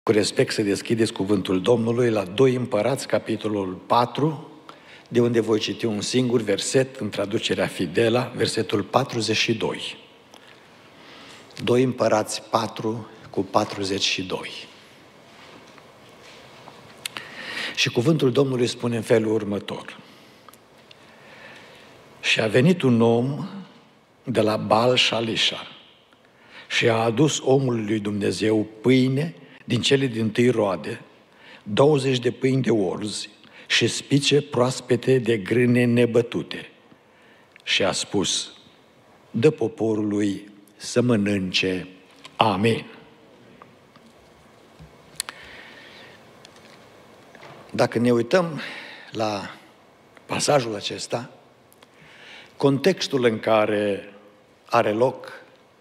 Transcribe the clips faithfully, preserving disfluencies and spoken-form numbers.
cu respect să deschideți cuvântul Domnului la doi Împărați, capitolul patru, de unde voi citi un singur verset în traducerea Fidela, versetul patruzeci și doi. doi Împărați patru cu patruzeci și doi. Și cuvântul Domnului spune în felul următor. Și a venit un om de la Baal Shalisha și a adus omului lui Dumnezeu pâine din cele dintâi roade, douăzeci de pâini de orzi și spice proaspete de grâne nebătute. Și a spus, dă poporului să mănânce. Amin. Dacă ne uităm la pasajul acesta, contextul în care are loc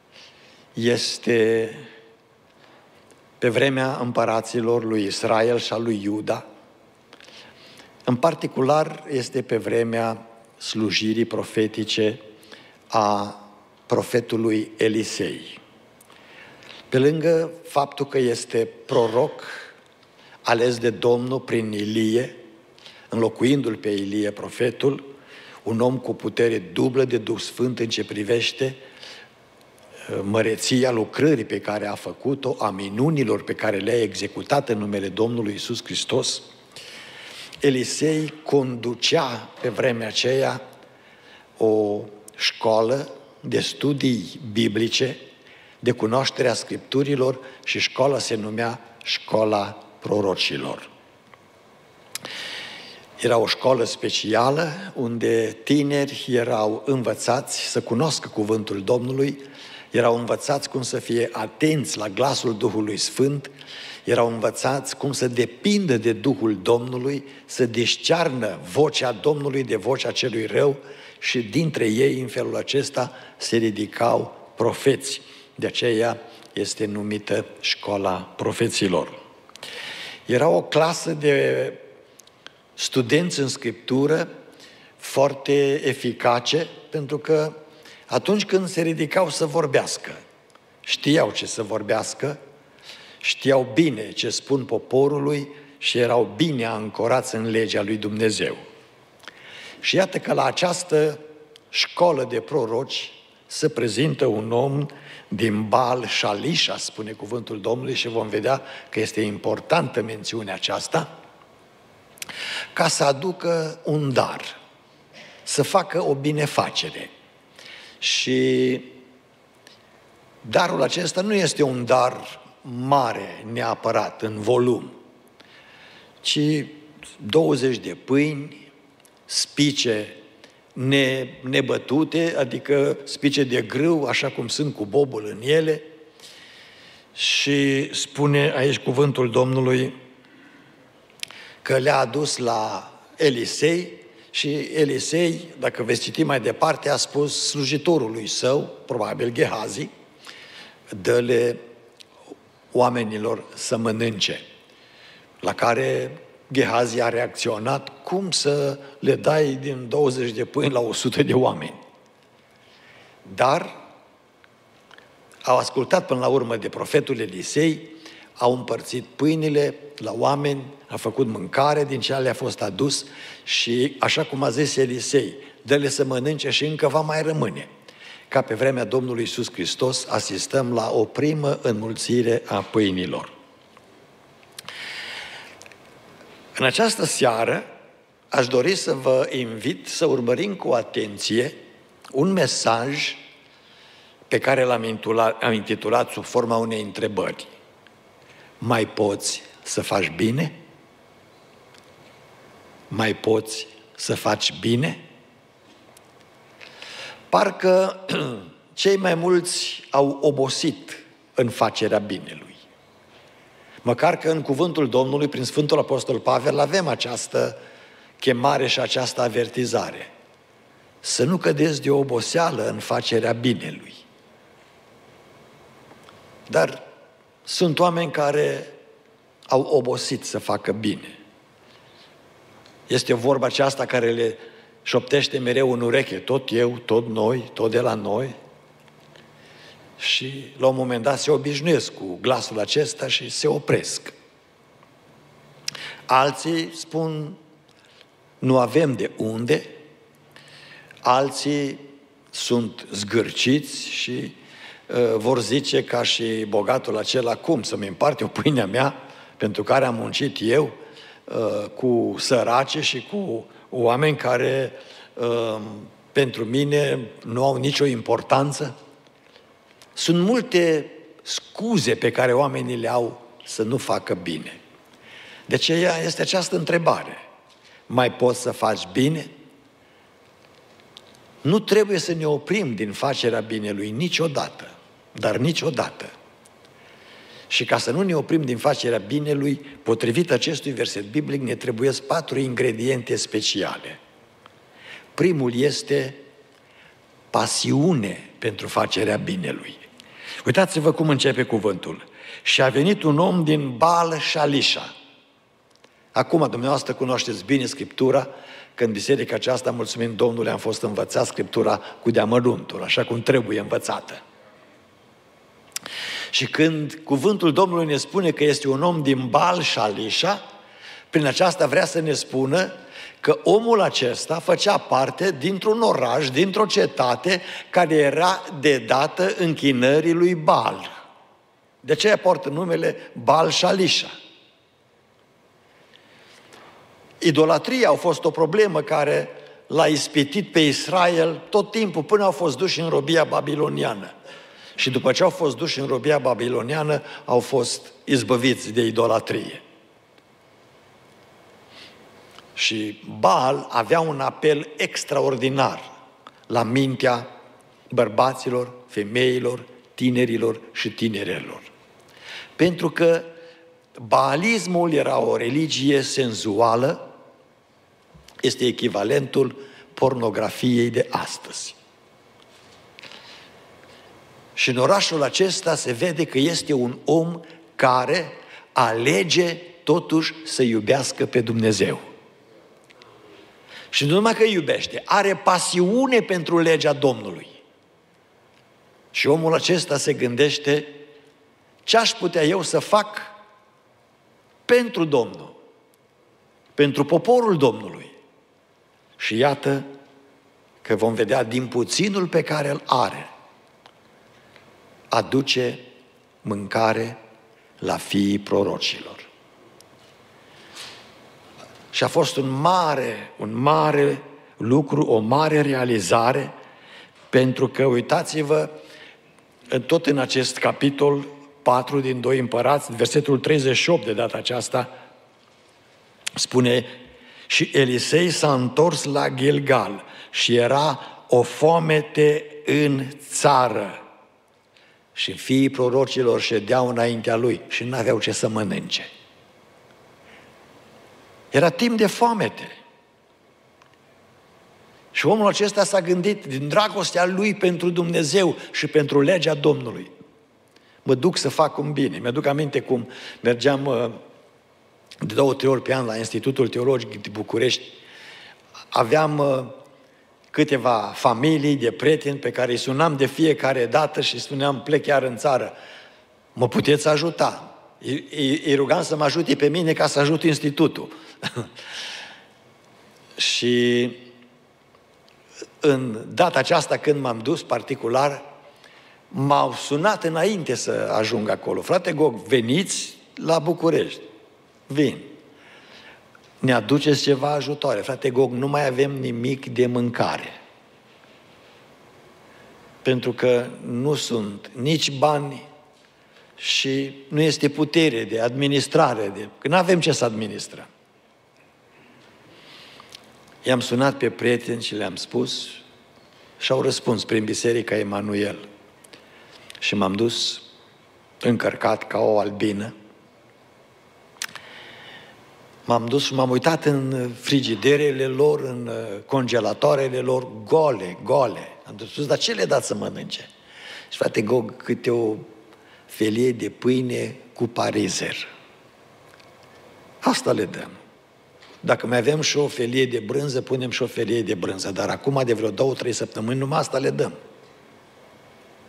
este pe vremea împăraților lui Israel și a lui Iuda. În particular este pe vremea slujirii profetice a profetului Elisei. Pe lângă faptul că este proroc ales de Domnul prin Ilie, înlocuindu-l pe Ilie profetul, un om cu putere dublă de Duh Sfânt în ce privește măreția lucrării pe care a făcut-o, a minunilor pe care le-a executat în numele Domnului Iisus Hristos, Elisei conducea pe vremea aceea o școală de studii biblice, de cunoașterea Scripturilor și școala se numea Școala Prorocilor. Era o școală specială unde tineri erau învățați să cunoască cuvântul Domnului, erau învățați cum să fie atenți la glasul Duhului Sfânt, erau învățați cum să depindă de Duhul Domnului, să discearnă vocea Domnului de vocea celui rău și dintre ei în felul acesta se ridicau profeți. De aceea este numită Școala Profeților. Era o clasă de studenți în Scriptură foarte eficace, pentru că atunci când se ridicau să vorbească, știau ce să vorbească, știau bine ce spun poporului și erau bine ancorați în legea lui Dumnezeu. Și iată că la această școală de proroci se prezintă un om din Baal Shalisha, spune cuvântul Domnului, și vom vedea că este importantă mențiunea aceasta, ca să aducă un dar, să facă o binefacere. Și darul acesta nu este un dar mare neapărat în volum, ci douăzeci de pâini, spice ne, nebătute, adică spice de grâu, așa cum sunt cu bobul în ele, și spune aici cuvântul Domnului că le-a adus la Elisei și Elisei, dacă veți citi mai departe, a spus slujitorului său, probabil Gehazi, dă-le oamenilor să mănânce. La care Gehazi a reacționat, cum să le dai din douăzeci de pâini la o sută de oameni? Dar au ascultat până la urmă de profetul Elisei, au împărțit pâinile la oameni, a făcut mâncare din ce le-a fost adus și, așa cum a zis Elisei, dă-le să mănânce și încă va mai rămâne. Ca pe vremea Domnului Iisus Hristos asistăm la o primă înmulțire a pâinilor. În această seară aș dori să vă invit să urmărim cu atenție un mesaj pe care l-am intitulat, am intitulat sub forma unei întrebări. Mai poți să faci bine? Mai poți să faci bine? Parcă cei mai mulți au obosit în facerea binelui. Măcar că în cuvântul Domnului, prin Sfântul Apostol Pavel, avem această chemare și această avertizare. Să nu cădeți de oboseală în facerea binelui. Dar sunt oameni care au obosit să facă bine. Este vorba aceasta care le șoptește mereu în ureche, tot eu, tot noi, tot de la noi. Și la un moment dat se obișnuiesc cu glasul acesta și se opresc. Alții spun, nu avem de unde, alții sunt zgârciți și uh, vor zice ca și bogatul acela, cum să-mi împart eu pâinea mea pentru care am muncit eu uh, cu sărace și cu oameni care uh, pentru mine nu au nicio importanță? Sunt multe scuze pe care oamenii le au să nu facă bine. De aceea este această întrebare. Mai poți să faci bine? Nu trebuie să ne oprim din facerea binelui niciodată, dar niciodată. Și ca să nu ne oprim din facerea binelui, potrivit acestui verset biblic, ne trebuiesc patru ingrediente speciale. Primul este pasiune pentru facerea binelui. Uitați-vă cum începe cuvântul. Și a venit un om din Baal Shalisha. Acum, dumneavoastră cunoașteți bine Scriptura, că în biserica aceasta, mulțumim Domnului, am fost învățat Scriptura cu deamăruntul, așa cum trebuie învățată. Și când cuvântul Domnului ne spune că este un om din Baal Shalisha, prin aceasta vrea să ne spună că omul acesta făcea parte dintr-un oraș, dintr-o cetate care era dedată închinării lui Baal. De aceea poartă numele Baal Shalisha. Idolatria a fost o problemă care l-a ispitit pe Israel tot timpul până au fost duși în robia babiloniană. Și după ce au fost duși în robia babiloniană, au fost izbăviți de idolatrie. Și Baal avea un apel extraordinar la mintea bărbaților, femeilor, tinerilor și tinerelor. Pentru că baalismul era o religie senzuală, este echivalentul pornografiei de astăzi. Și în orașul acesta se vede că este un om care alege totuși să iubească pe Dumnezeu. Și nu numai că iubește, are pasiune pentru legea Domnului. Și omul acesta se gândește, ce aș putea eu să fac pentru Domnul, pentru poporul Domnului. Și iată că vom vedea din puținul pe care îl are, aduce mâncare la fiii prorocilor. Și a fost un mare, un mare lucru, o mare realizare, pentru că, uitați-vă, tot în acest capitol patru din doi Împărați, versetul treizeci și opt de data aceasta, spune: și Elisei s-a întors la Gilgal și era o foamete în țară. Și fiii prorocilor ședeau înaintea lui și nu aveau ce să mănânce. Era timp de foamete. Și omul acesta s-a gândit din dragostea lui pentru Dumnezeu și pentru legea Domnului: mă duc să fac un bine. Mi-aduc aminte cum mergeam de două, trei ori pe an la Institutul Teologic de București. Aveam câteva familii de prieteni pe care îi sunam de fiecare dată și spuneam: plec chiar în țară, mă puteți ajuta? Îi, îi, îi rugam să mă ajute pe mine ca să ajut institutul. Și în data aceasta când m-am dus particular, m-au sunat înainte să ajung acolo: frate Gog, veniți la București. Vin. Ne aduceți ceva ajutoare. Frate Gog, nu mai avem nimic de mâncare. Pentru că nu sunt nici bani și nu este putere de administrare, de... că nu avem ce să administrăm. I-am sunat pe prieteni și le-am spus și au răspuns prin Biserica Emanuel. Și m-am dus încărcat ca o albină. M-am dus și m-am uitat în frigiderele lor, în congelatoarele lor, gole, gole. Am spus: dar ce le dați să mănânce? Și frate Gog, câte o felie de pâine cu parizer. Asta le dăm. Dacă mai avem și o felie de brânză, punem și o felie de brânză. Dar acum, de vreo două, trei săptămâni, numai asta le dăm.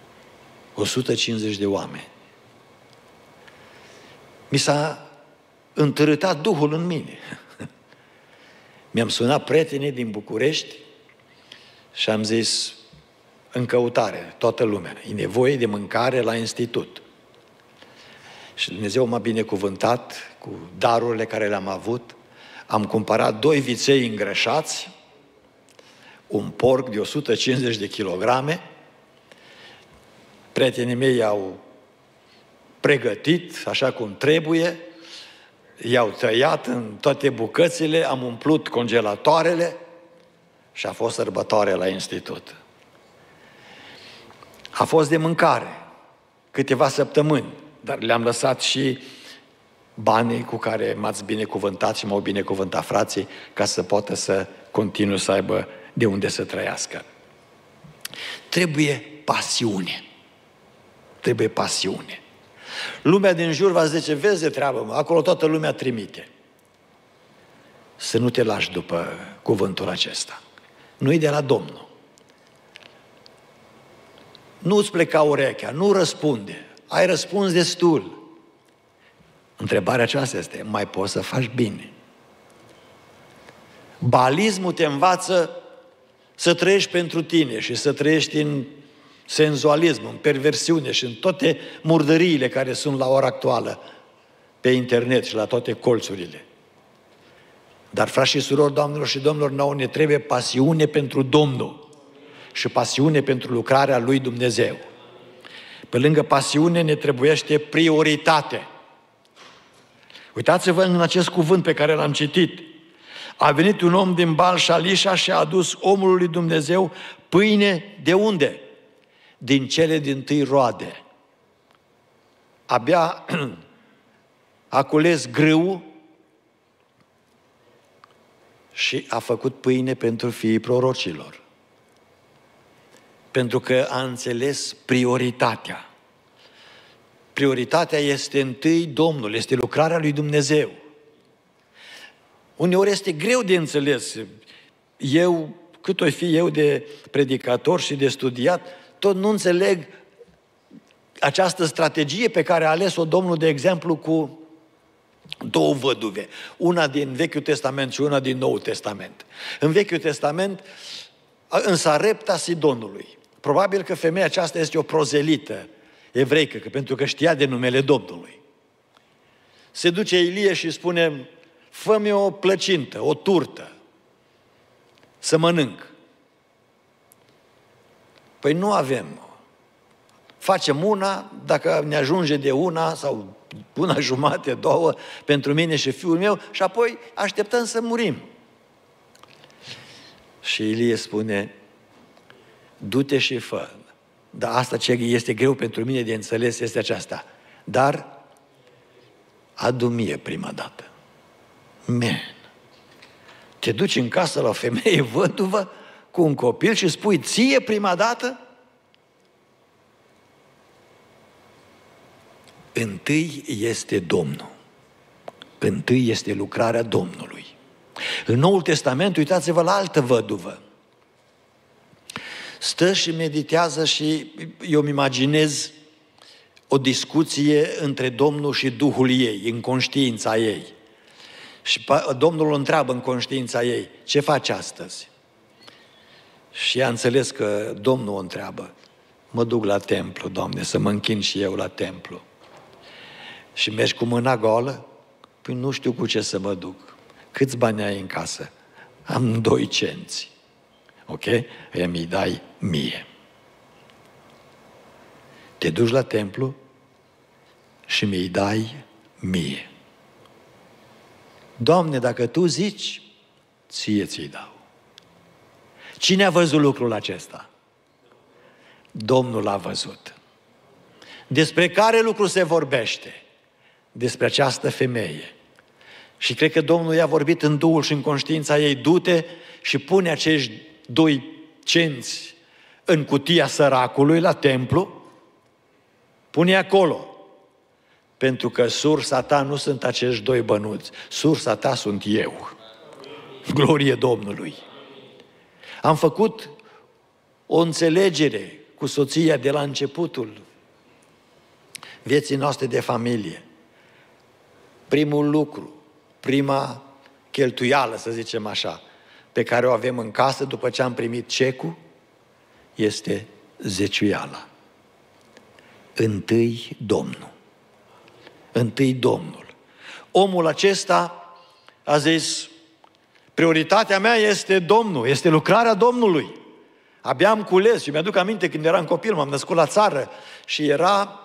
o sută cincizeci de oameni. Mi s-a întărâtat Duhul în mine. Mi-am sunat prietenii din București și am zis, în căutare, toată lumea, e nevoie de mâncare la institut. Și Dumnezeu m-a binecuvântat cu darurile care le-am avut. Am cumpărat doi viței îngrășați, un porc de o sută cincizeci de kilograme. Prietenii mei au pregătit așa cum trebuie, i-au tăiat în toate bucățile, am umplut congelatoarele și a fost sărbătoare la institut. A fost de mâncare câteva săptămâni, dar le-am lăsat și banii cu care m-ați binecuvântat și m-au binecuvântat frații ca să poată să continue să aibă de unde să trăiască. Trebuie pasiune. Trebuie pasiune. Lumea din jur va zice, vezi de treabă, mă, acolo toată lumea trimite. Să nu te lași după cuvântul acesta. Nu-i de la Domnul. Nu-ți pleca urechea, nu răspunde. Ai răspuns destul. Întrebarea aceasta este, mai poți să faci bine? Baalismul te învață să trăiești pentru tine și să trăiești în senzualism, în perversiune și în toate murdăriile care sunt la ora actuală pe internet și la toate colțurile. Dar, frați și surori, doamnelor și domnilor, nouă ne trebuie pasiune pentru Domnul și pasiune pentru lucrarea lui Dumnezeu. Pe lângă pasiune ne trebuiește prioritate. Uitați-vă în acest cuvânt pe care l-am citit. A venit un om din Baal Shalisha și a adus omului lui Dumnezeu pâine de unde? Din cele dintâi roade. Abia a cules grâul și a făcut pâine pentru fiii prorocilor. Pentru că a înțeles prioritatea. Prioritatea este întâi Domnul, este lucrarea lui Dumnezeu. Uneori este greu de înțeles. Eu, cât o fi eu de predicator și de studiat, tot nu înțeleg această strategie pe care a ales-o Domnul, de exemplu, cu două văduve. Una din Vechiul Testament și una din Noul Testament. În Vechiul Testament, în Sarepta Sidonului. Probabil că femeia aceasta este o prozelită evreică, că pentru că știa de numele Domnului. Se duce Ilie și spune, fă-mi o plăcintă, o turtă, să mănânc. Păi nu avem. Facem una, dacă ne ajunge de una sau una jumate, două, pentru mine și fiul meu, și apoi așteptăm să murim. Și Ilie spune, du-te și fă. Dar asta ce este greu pentru mine de înțeles este aceasta. Dar adu mie prima dată. Man. Te duci în casă la o femeie văduvă cu un copil și spui ție prima dată? Întâi este Domnul. Întâi este lucrarea Domnului. În Noul Testament, uitați-vă la altă văduvă. Stă și meditează și eu îmi imaginez o discuție între Domnul și Duhul ei, în conștiința ei. Și Domnul o întreabă în conștiința ei, ce faci astăzi? Și ea a înțeles că Domnul o întreabă, mă duc la templu, Doamne, să mă închin și eu la templu. Și mergi cu mâna goală? Păi nu știu cu ce să mă duc. Câți bani ai în casă? Am doi cenți. Ok? Aia mi-i dai mie. Te duci la templu și mi-i dai mie. Doamne, dacă Tu zici, ție ți-i dau. Cine a văzut lucrul acesta? Domnul a văzut. Despre care lucru se vorbește? Despre această femeie. Și cred că Domnul i-a vorbit în Duhul și în conștiința ei, du-te și pune acești doi cenți în cutia săracului la templu, pune acolo. Pentru că sursa ta nu sunt acești doi bănuți, sursa ta sunt eu. Glorie Domnului! Am făcut o înțelegere cu soția de la începutul vieții noastre de familie. primul lucru, prima cheltuială, să zicem așa, pe care o avem în casă după ce am primit cecul, este zeciuiala. Întâi Domnul. Întâi Domnul. Omul acesta a zis, prioritatea mea este Domnul, este lucrarea Domnului. Abia am cules. Eu mi-aduc aminte când eram copil, m-am născut la țară și era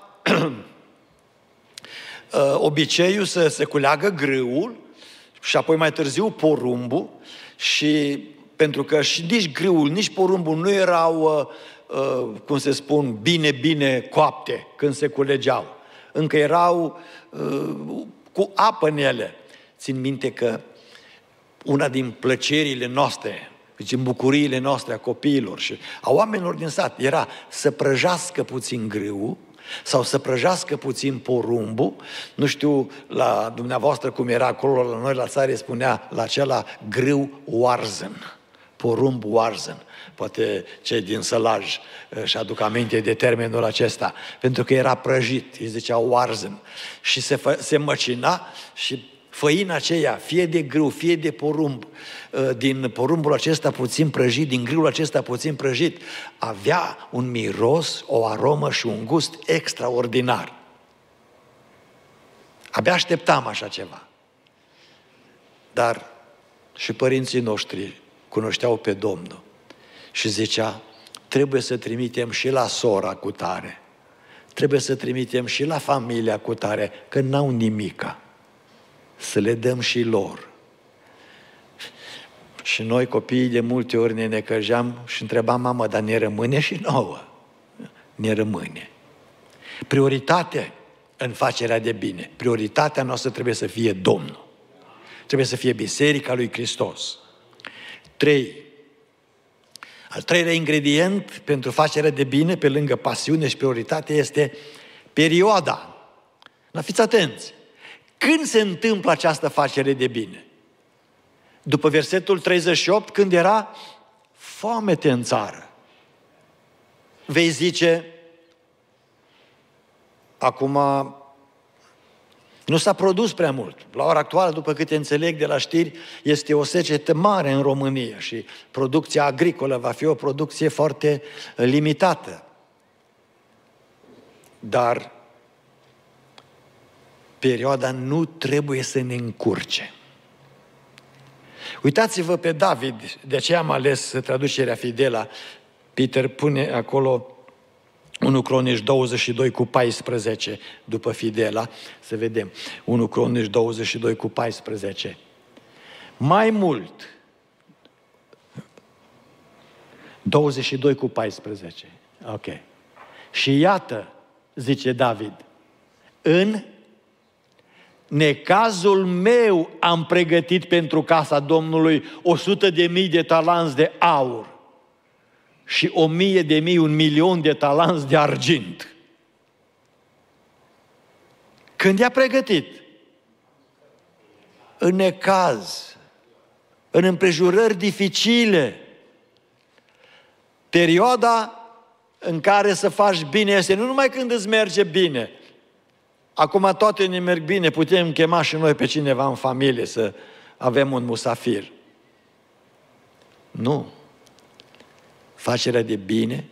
obiceiul să se culeagă grâul și apoi mai târziu porumbul și pentru că și nici grâul, nici porumbul nu erau, cum se spun, bine, bine coapte când se culegeau. Încă erau cu apă în ele. Țin minte că una din plăcerile noastre, deci în bucuriile noastre a copiilor și a oamenilor din sat, era să prăjească puțin grâul sau să prăjească puțin porumbul. Nu știu la dumneavoastră cum era acolo, la noi la țară spunea la acela grâu oarzăn, porumb oarzăn. Poate cei din Sălaj își aduc aminte de termenul acesta, pentru că era prăjit, îi zicea oarzăn. Și se, fă, se măcina și făina aceea, fie de grâu, fie de porumb, din porumbul acesta puțin prăjit, din grâul acesta puțin prăjit, avea un miros, o aromă și un gust extraordinar. Abia așteptam așa ceva. Dar și părinții noștri cunoșteau pe Domnul și zicea, trebuie să trimitem și la sora cu tare, trebuie să trimitem și la familia cu tare, că n-au nimica. Să le dăm și lor. Și noi copiii de multe ori ne necăjeam și întrebam, mamă, dar ne rămâne și nouă? Ne rămâne. Prioritate în facerea de bine. Prioritatea noastră trebuie să fie Domnul. Trebuie să fie Biserica lui Hristos. Trei. Al treilea ingredient pentru facerea de bine, pe lângă pasiune și prioritate, este perioada. Dar fiți atenți! Când se întâmplă această facere de bine? După versetul treizeci și opt, când era foamete în țară. Vei zice, acum nu s-a produs prea mult. La ora actuală, după câte înțeleg de la știri, este o secetă mare în România și producția agricolă va fi o producție foarte limitată. Dar perioada nu trebuie să ne încurce. Uitați-vă pe David, de aceea am ales traducerea Fidela. Peter pune acolo unu Cronici douăzeci și doi cu paisprezece după Fidela, să vedem. unu Cronici douăzeci și doi cu paisprezece. Mai mult, douăzeci și doi cu paisprezece. Ok. Și iată, zice David, în necazul meu am pregătit pentru casa Domnului o sută de mii de talanți de aur și o mie de mii, un milion de talanți de argint. Când i-a pregătit? În necaz, în împrejurări dificile. Perioada în care să faci bine este nu numai când îți merge bine. Acum toate ne merg bine, putem chema și noi pe cineva în familie să avem un musafir. Nu. Facerea de bine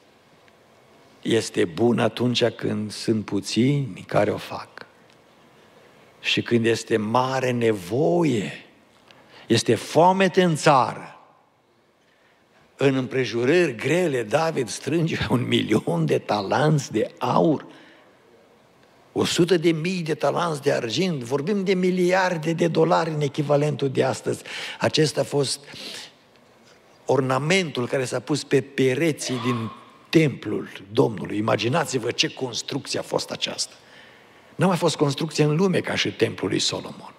este bună atunci când sunt puțini care o fac. Și când este mare nevoie, este foamete în țară. În împrejurări grele, David strânge un milion de talanți de aur, o sută de mii de talanți de argint, vorbim de miliarde de dolari în echivalentul de astăzi. Acesta a fost ornamentul care s-a pus pe pereții din templul Domnului. Imaginați-vă ce construcție a fost aceasta. N-a mai fost construcție în lume ca și templul lui Solomon,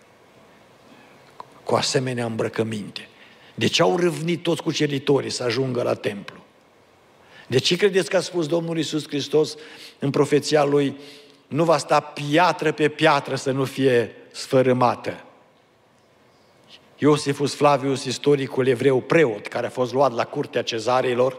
cu asemenea îmbrăcăminte. De ce au râvnit toți cuceritorii să ajungă la templu? De ce credeți că a spus Domnul Iisus Hristos în profeția Lui, nu va sta piatră pe piatră să nu fie sfărâmată? Iosifus Flavius, istoricul evreu preot, care a fost luat la curtea cezareilor,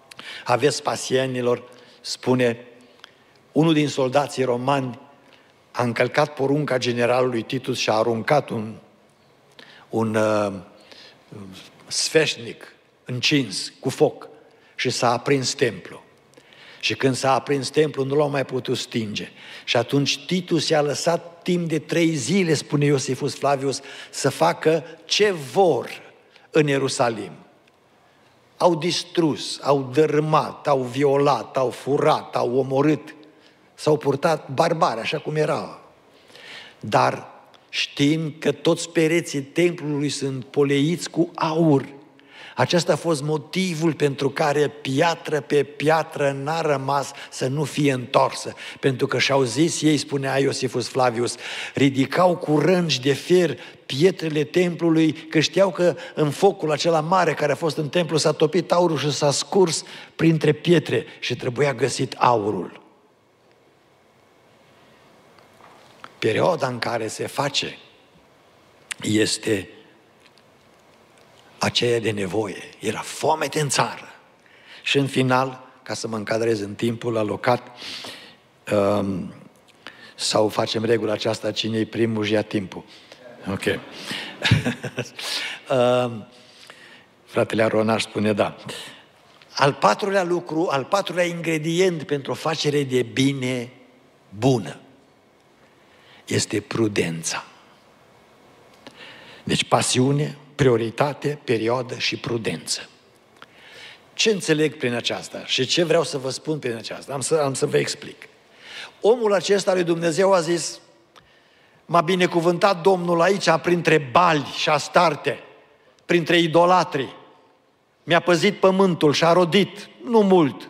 a Vespasienilor, spune, unul din soldații romani a încălcat porunca generalului Titus și a aruncat un, un uh, sfeșnic încins cu foc și s-a aprins templul. Și când s-a aprins templul, nu l-au mai putut stinge. Și atunci Titus i-a lăsat timp de trei zile, spune Iosifus Flavius, să facă ce vor în Ierusalim. Au distrus, au dărâmat, au violat, au furat, au omorât. S-au purtat barbari, așa cum erau. Dar știm că toți pereții templului sunt poleiți cu aur. Acesta a fost motivul pentru care piatră pe piatră n-a rămas să nu fie întorsă. Pentru că și-au zis ei, spunea Iosifus Flavius, ridicau cu rângi de fier pietrele templului, că știau că în focul acela mare care a fost în templu s-a topit aurul și s-a scurs printre pietre și trebuia găsit aurul. Perioada în care se face este aceea de nevoie. Era foamete în țară. Și în final, ca să mă încadrez în timpul alocat, um, sau facem regula aceasta, cine-i primul și ia timpul. Ok. um, fratele Aronaș spune da. Al patrulea lucru, al patrulea ingredient pentru o facere de bine bună este prudența. Deci pasiune, prioritate, perioadă și prudență. Ce înțeleg prin aceasta și ce vreau să vă spun prin aceasta? Am să, am să vă explic. Omul acesta lui Dumnezeu a zis, m-a binecuvântat Domnul aici printre bali și astarte, printre idolatri. Mi-a păzit pământul și a rodit, nu mult.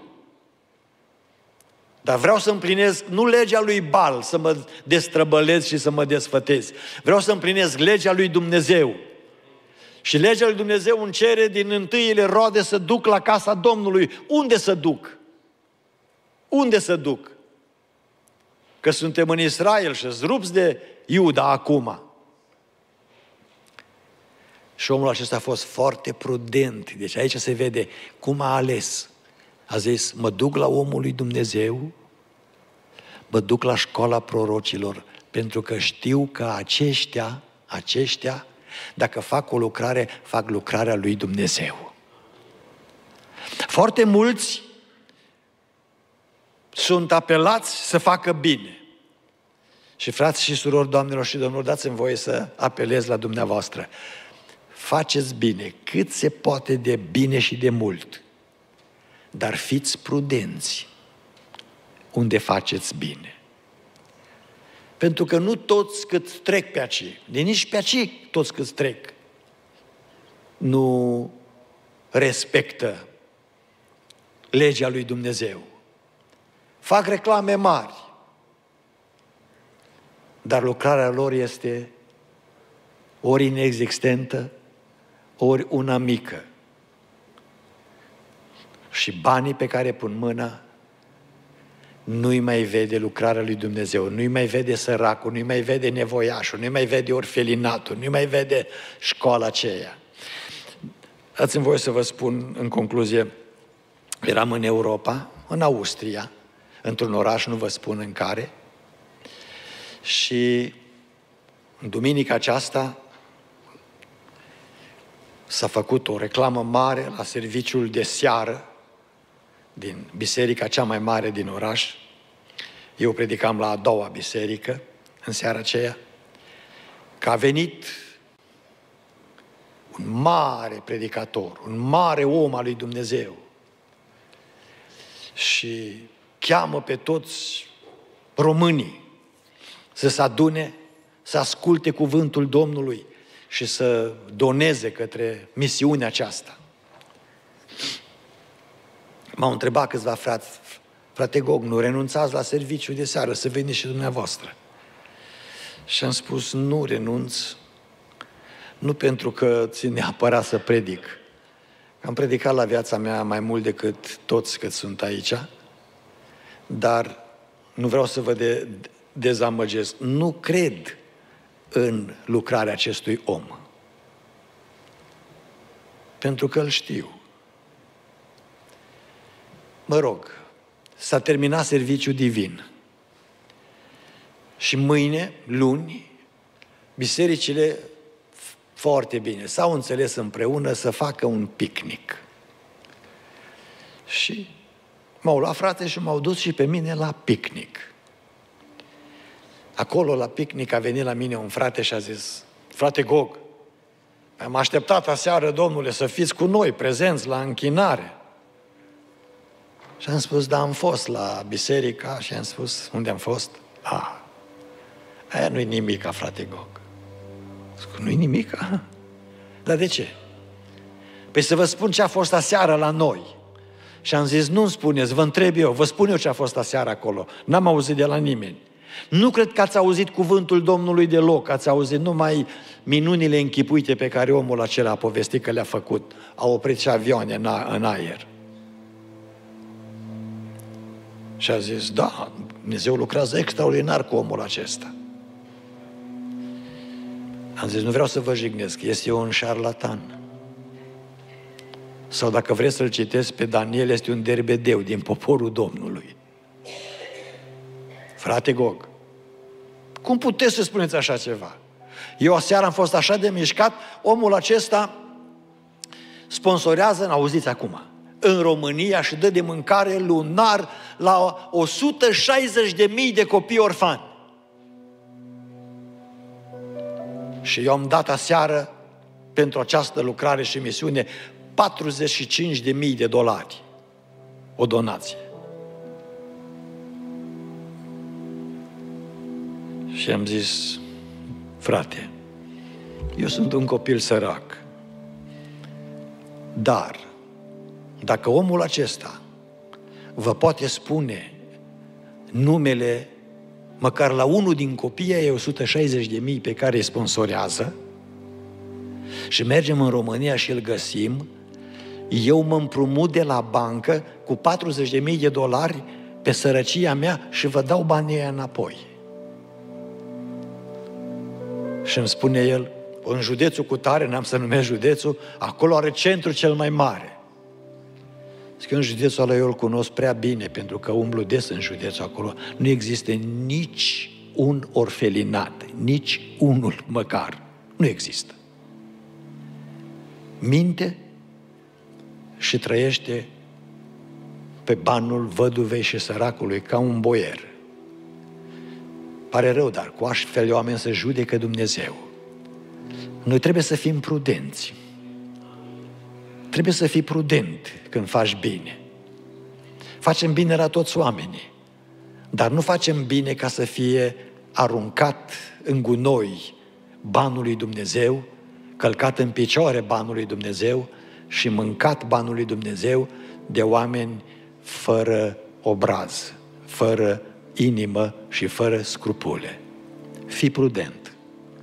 Dar vreau să împlinesc nu legea lui Bal, să mă destrăbălez și să mă desfătez. Vreau să împlinesc legea lui Dumnezeu. Și legea lui Dumnezeu îmi cere din întâiile roade să duc la casa Domnului. Unde să duc? Unde să duc? Că suntem în Israel și-s rupți de Iuda acum. Și omul acesta a fost foarte prudent. Deci aici se vede cum a ales. A zis, mă duc la omul lui Dumnezeu, mă duc la școala prorocilor, pentru că știu că aceștia, aceștia, dacă fac o lucrare, fac lucrarea lui Dumnezeu. Foarte mulți sunt apelați să facă bine. Și frați și surori, doamnelor și domnilor, dați-mi voie să apelez la dumneavoastră. Faceți bine, cât se poate de bine și de mult. Dar fiți prudenți unde faceți bine. Pentru că nu toți cât trec pe aici, de nici pe aici toți cât trec, nu respectă legea lui Dumnezeu. Fac reclame mari, dar lucrarea lor este ori inexistentă, ori una mică. Și banii pe care pun mâna nu-i mai vede lucrarea lui Dumnezeu, nu-i mai vede săracul, nu-i mai vede nevoiașul, nu-i mai vede orfelinatul, nu-i mai vede școala aceea. Dați-mi voie să vă spun în concluzie, eram în Europa, în Austria, într-un oraș, nu vă spun în care, și în duminica aceasta s-a făcut o reclamă mare la serviciul de seară din biserica cea mai mare din oraș. Eu predicam la a doua biserică în seara aceea, că a venit un mare predicator, un mare om al lui Dumnezeu și cheamă pe toți românii să se adune, să asculte cuvântul Domnului și să doneze către misiunea aceasta. M-au întrebat câțiva frați, frate Gog, nu renunțați la serviciul de seară, să veniți și dumneavoastră. Și am spus, nu renunț, nu pentru că țin neapărat să predic. Am predicat la viața mea mai mult decât toți cât sunt aici, dar nu vreau să vă de- dezamăgesc. Nu cred în lucrarea acestui om. Pentru că îl știu. Mă rog, s-a terminat serviciul divin. Și mâine, luni, bisericile foarte bine s-au înțeles împreună să facă un picnic. Și m-au luat, frate, și m-au dus și pe mine la picnic. Acolo, la picnic, a venit la mine un frate și a zis: frate Gog, am așteptat aseară, domnule, să fiți cu noi, prezenți la închinare. Și am spus: da, am fost la biserica. Și am spus: unde am fost? Ah, aia nu-i nimica, frate Gog. Zic: nu-i nimica? Dar de ce? Păi să vă spun ce a fost aseară la noi. Și am zis: nu-mi spuneți, vă întreb eu, vă spun eu ce a fost aseară acolo. N-am auzit de la nimeni. Nu cred că ați auzit cuvântul Domnului deloc, ați auzit numai minunile închipuite pe care omul acela a povestit că le-a făcut. A oprit și avioane în, a- în aer. Și a zis: da, Dumnezeu lucrează extraordinar cu omul acesta. Am zis: nu vreau să vă jignesc, este un șarlatan. Sau dacă vreți să-l citesc pe Daniel, este un derbedeu din poporul Domnului. Frate Gog, cum puteți să spuneți așa ceva? Eu aseară am fost așa de mișcat, omul acesta sponsorează, auziți acum, în România și dă de mâncare lunar la o sută șaizeci de mii de copii orfani. Și eu am dat aseară pentru această lucrare și misiune patruzeci și cinci de mii de dolari. O donație. Și am zis: frate, eu sunt un copil sărac, dar dacă omul acesta vă poate spune numele măcar la unul din copiii ai o sută șaizeci de mii pe care îi sponsorează și mergem în România și îl găsim, eu mă împrumut de la bancă cu patruzeci de mii de dolari pe sărăcia mea și vă dau banii ăia înapoi. Și îmi spune el: în județul cutare, n-am să numesc județul, acolo are centrul cel mai mare. Zic: în județul ăla eu îl cunosc prea bine, pentru că umblu des în județul acolo. Nu există nici un orfelinat, nici unul măcar. Nu există. Minte și trăiește pe banul văduvei și săracului ca un boier. Pare rău, dar cu astfel de oameni să judecă Dumnezeu. Noi trebuie să fim prudenți. Trebuie să fii prudent când faci bine. Facem bine la toți oamenii, dar nu facem bine ca să fie aruncat în gunoi banul lui Dumnezeu, călcat în picioare banul lui Dumnezeu și mâncat banul lui Dumnezeu de oameni fără obraz, fără inimă și fără scrupule. Fii prudent.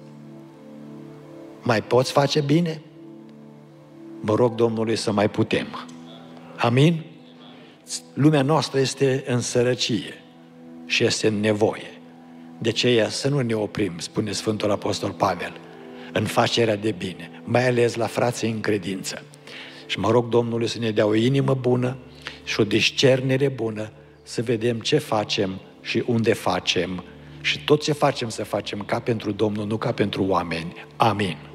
Mai poți face bine? Mă rog Domnului să mai putem. Amin? Lumea noastră este în sărăcie și este în nevoie. De aceea să nu ne oprim, spune Sfântul Apostol Pavel, în facerea de bine, mai ales la frații în credință. Și mă rog Domnului să ne dea o inimă bună și o discernere bună, să vedem ce facem și unde facem și tot ce facem să facem ca pentru Domnul, nu ca pentru oameni. Amin.